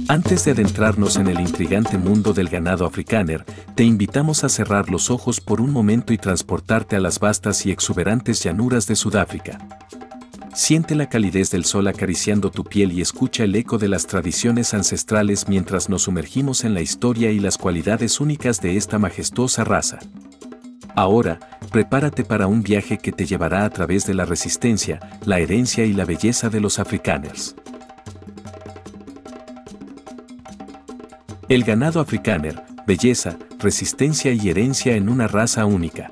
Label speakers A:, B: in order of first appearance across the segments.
A: Antes de adentrarnos en el intrigante mundo del ganado afrikáner, te invitamos a cerrar los ojos por un momento y transportarte a las vastas y exuberantes llanuras de Sudáfrica. Siente la calidez del sol acariciando tu piel y escucha el eco de las tradiciones ancestrales mientras nos sumergimos en la historia y las cualidades únicas de esta majestuosa raza. Ahora, prepárate para un viaje que te llevará a través de la resistencia, la herencia y la belleza de los afrikaners. El ganado afrikáner, belleza, resistencia y herencia en una raza única.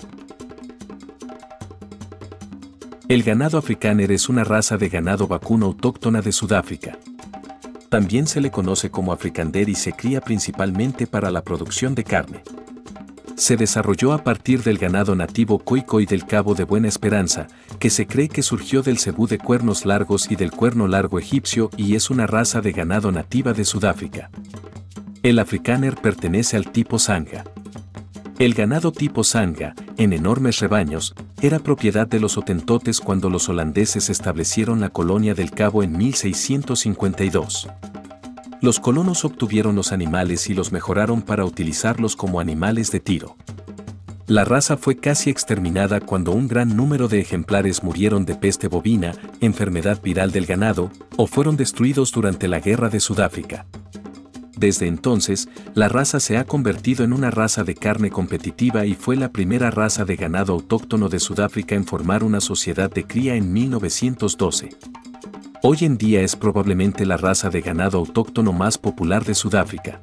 A: El ganado afrikáner es una raza de ganado vacuno autóctona de Sudáfrica. También se le conoce como afrikaner y se cría principalmente para la producción de carne. Se desarrolló a partir del ganado nativo Khoikhoi del Cabo de Buena Esperanza, que se cree que surgió del cebú de cuernos largos y del cuerno largo egipcio y es una raza de ganado nativa de Sudáfrica. El afrikáner pertenece al tipo Sangha. El ganado tipo Sangha, en enormes rebaños, era propiedad de los Hotentotes cuando los holandeses establecieron la colonia del Cabo en 1652. Los colonos obtuvieron los animales y los mejoraron para utilizarlos como animales de tiro. La raza fue casi exterminada cuando un gran número de ejemplares murieron de peste bovina, enfermedad viral del ganado, o fueron destruidos durante la Guerra de Sudáfrica. Desde entonces, la raza se ha convertido en una raza de carne competitiva y fue la primera raza de ganado autóctono de Sudáfrica en formar una sociedad de cría en 1912. Hoy en día es probablemente la raza de ganado autóctono más popular de Sudáfrica.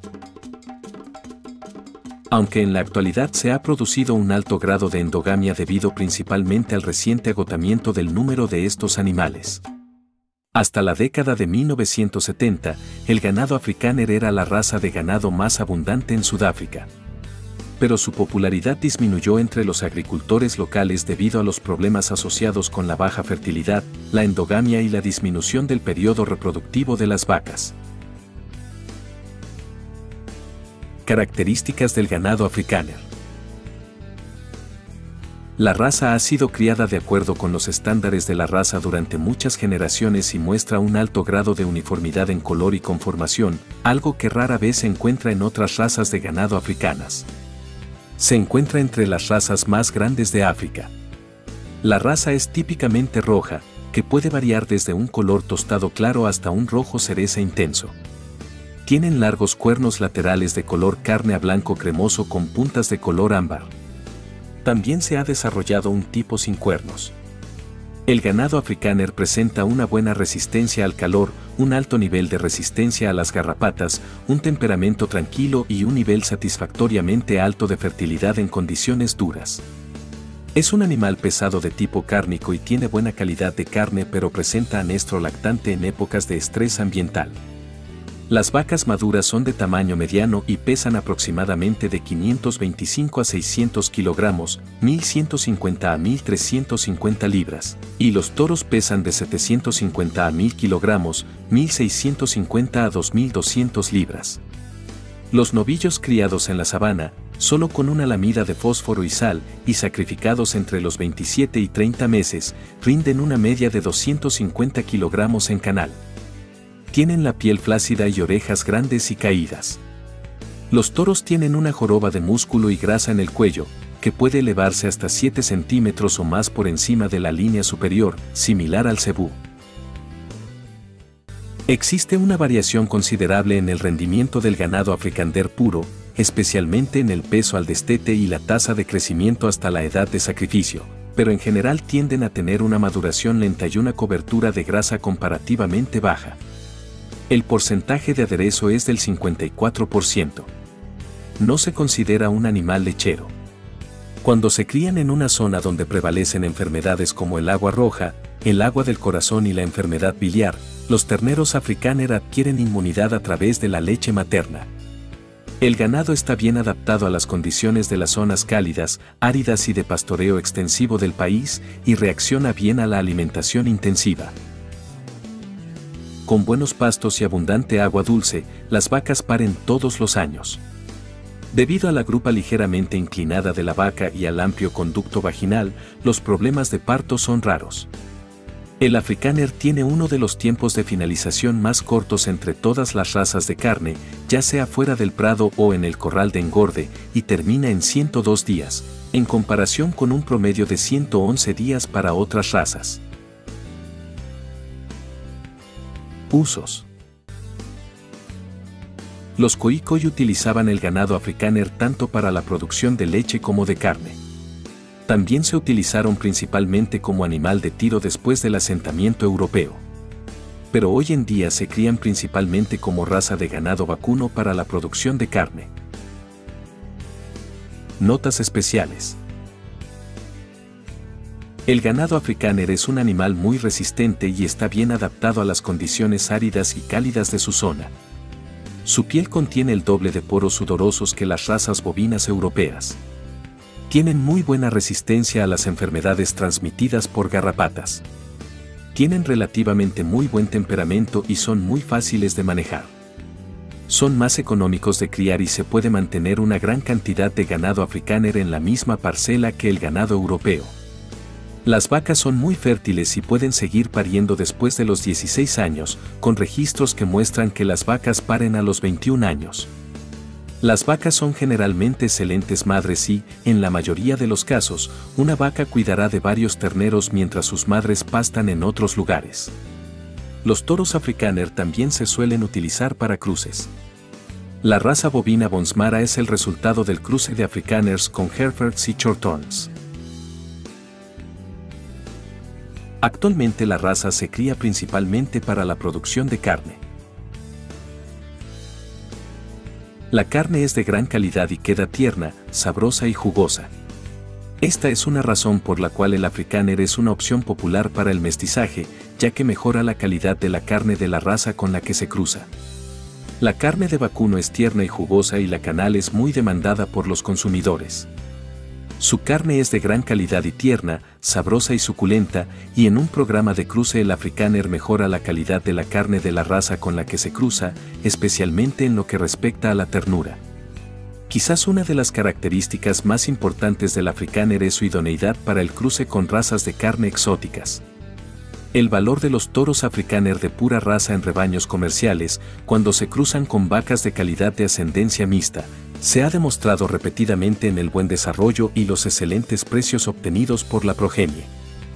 A: Aunque en la actualidad se ha producido un alto grado de endogamia debido principalmente al reciente agotamiento del número de estos animales. Hasta la década de 1970, el ganado afrikáner era la raza de ganado más abundante en Sudáfrica. Pero su popularidad disminuyó entre los agricultores locales debido a los problemas asociados con la baja fertilidad, la endogamia y la disminución del periodo reproductivo de las vacas. Características del ganado afrikáner. La raza ha sido criada de acuerdo con los estándares de la raza durante muchas generaciones y muestra un alto grado de uniformidad en color y conformación, algo que rara vez se encuentra en otras razas de ganado africanas. Se encuentra entre las razas más grandes de África. La raza es típicamente roja, que puede variar desde un color tostado claro hasta un rojo cereza intenso. Tienen largos cuernos laterales de color carne a blanco cremoso con puntas de color ámbar. También se ha desarrollado un tipo sin cuernos. El ganado afrikáner presenta una buena resistencia al calor, un alto nivel de resistencia a las garrapatas, un temperamento tranquilo y un nivel satisfactoriamente alto de fertilidad en condiciones duras. Es un animal pesado de tipo cárnico y tiene buena calidad de carne, pero presenta anestro lactante en épocas de estrés ambiental. Las vacas maduras son de tamaño mediano y pesan aproximadamente de 525 a 600 kilogramos, 1150 a 1350 libras, y los toros pesan de 750 a 1000 kilogramos, 1650 a 2200 libras. Los novillos criados en la sabana, solo con una lamida de fósforo y sal, y sacrificados entre los 27 y 30 meses, rinden una media de 250 kilogramos en canal. Tienen la piel flácida y orejas grandes y caídas. Los toros tienen una joroba de músculo y grasa en el cuello, que puede elevarse hasta 7 centímetros o más por encima de la línea superior, similar al cebú. Existe una variación considerable en el rendimiento del ganado afrikáner puro, especialmente en el peso al destete y la tasa de crecimiento hasta la edad de sacrificio, pero en general tienden a tener una maduración lenta y una cobertura de grasa comparativamente baja. El porcentaje de aderezo es del 54%. No se considera un animal lechero. Cuando se crían en una zona donde prevalecen enfermedades como el agua roja, el agua del corazón y la enfermedad biliar, los terneros afrikáner adquieren inmunidad a través de la leche materna. El ganado está bien adaptado a las condiciones de las zonas cálidas, áridas y de pastoreo extensivo del país y reacciona bien a la alimentación intensiva. Con buenos pastos y abundante agua dulce, las vacas paren todos los años. Debido a la grupa ligeramente inclinada de la vaca y al amplio conducto vaginal, los problemas de parto son raros. El Afrikaner tiene uno de los tiempos de finalización más cortos entre todas las razas de carne, ya sea fuera del prado o en el corral de engorde, y termina en 102 días, en comparación con un promedio de 111 días para otras razas. Usos. Los Khoikhoi utilizaban el ganado Afrikaner tanto para la producción de leche como de carne. También se utilizaron principalmente como animal de tiro después del asentamiento europeo. Pero hoy en día se crían principalmente como raza de ganado vacuno para la producción de carne. Notas especiales. El ganado Afrikaner es un animal muy resistente y está bien adaptado a las condiciones áridas y cálidas de su zona. Su piel contiene el doble de poros sudorosos que las razas bovinas europeas. Tienen muy buena resistencia a las enfermedades transmitidas por garrapatas. Tienen relativamente muy buen temperamento y son muy fáciles de manejar. Son más económicos de criar y se puede mantener una gran cantidad de ganado Afrikaner en la misma parcela que el ganado europeo. Las vacas son muy fértiles y pueden seguir pariendo después de los 16 años, con registros que muestran que las vacas paren a los 21 años. Las vacas son generalmente excelentes madres y, en la mayoría de los casos, una vaca cuidará de varios terneros mientras sus madres pastan en otros lugares. Los toros Afrikaner también se suelen utilizar para cruces. La raza bovina Bonsmara es el resultado del cruce de Afrikaners con Herefords y Shorthorns. Actualmente la raza se cría principalmente para la producción de carne. La carne es de gran calidad y queda tierna, sabrosa y jugosa. Esta es una razón por la cual el Afrikaner es una opción popular para el mestizaje, ya que mejora la calidad de la carne de la raza con la que se cruza. La carne de vacuno es tierna y jugosa y la canal es muy demandada por los consumidores. Su carne es de gran calidad y tierna, sabrosa y suculenta, y en un programa de cruce el Afrikaner mejora la calidad de la carne de la raza con la que se cruza, especialmente en lo que respecta a la ternura. Quizás una de las características más importantes del Afrikaner es su idoneidad para el cruce con razas de carne exóticas. El valor de los toros Afrikaner de pura raza en rebaños comerciales, cuando se cruzan con vacas de calidad de ascendencia mixta, se ha demostrado repetidamente en el buen desarrollo y los excelentes precios obtenidos por la progenie.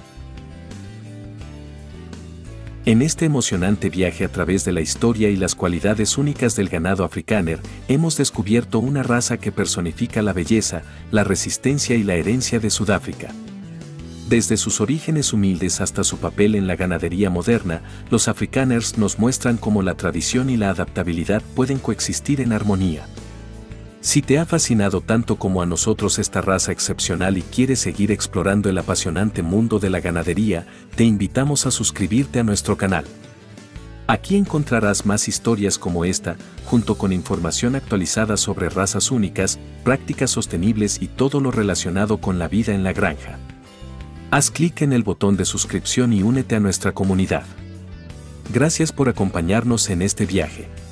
A: En este emocionante viaje a través de la historia y las cualidades únicas del ganado Afrikaner, hemos descubierto una raza que personifica la belleza, la resistencia y la herencia de Sudáfrica. Desde sus orígenes humildes hasta su papel en la ganadería moderna, los Afrikaners nos muestran cómo la tradición y la adaptabilidad pueden coexistir en armonía. Si te ha fascinado tanto como a nosotros esta raza excepcional y quieres seguir explorando el apasionante mundo de la ganadería, te invitamos a suscribirte a nuestro canal. Aquí encontrarás más historias como esta, junto con información actualizada sobre razas únicas, prácticas sostenibles y todo lo relacionado con la vida en la granja. Haz clic en el botón de suscripción y únete a nuestra comunidad. Gracias por acompañarnos en este viaje.